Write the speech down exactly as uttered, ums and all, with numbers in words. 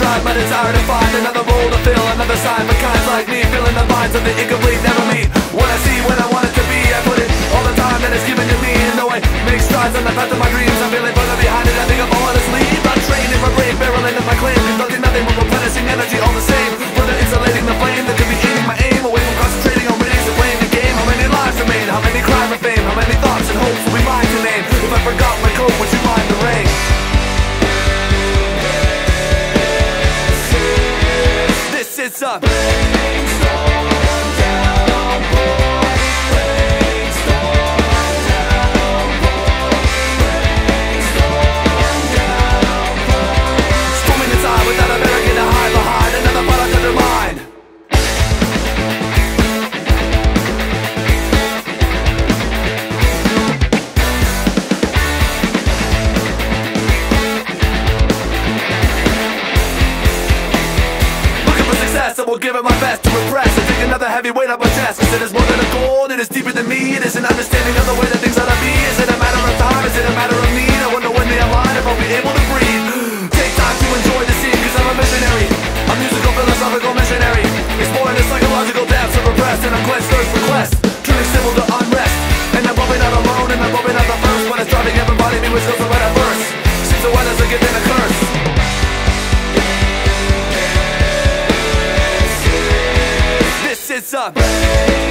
time, but it's hard to find another role to fill, another sign for kinds like me, filling the vines of the incomplete, never me. What I see, when I want it to be, I put it all the time that it's given to me. And though I make strides on the path of my dreams, I'm feeling further behind it, I think I'm all on this lead. I'm trained in my brain, barreling in my claim, conducting nothing but replenishing energy all the same. Further insulating the flame that could be aiming my aim away from concentrating on readings and playing the game. How many lives remain? How many crime and fame? How many thoughts and hopes will be mine to name? If I forgot my code, would you mind the rain? This is a Brainstorm downpour. Brainstorm downpour. Brainstorm downpour. Storming inside without a barricade to hide behind, another product of their mind. I will give it my best to repress and take another heavy weight up my chest. Cause it is more than a goal, it is deeper than me. It is an understanding of the way that things ought to be. Is it a matter of time? Is it a matter of need? I wonder when they align if I'll be able to breathe. Take time to enjoy the scene, cause I'm a missionary, a musical philosophical missionary, exploring the psychological depths of repressed and unquenched thirst for quest, turning civil to unrest. And I'm probably not alone, and I'm probably not the first, but it's driving everybody me with skills to write a verse. Seems the weather's a gift and a curse. It's a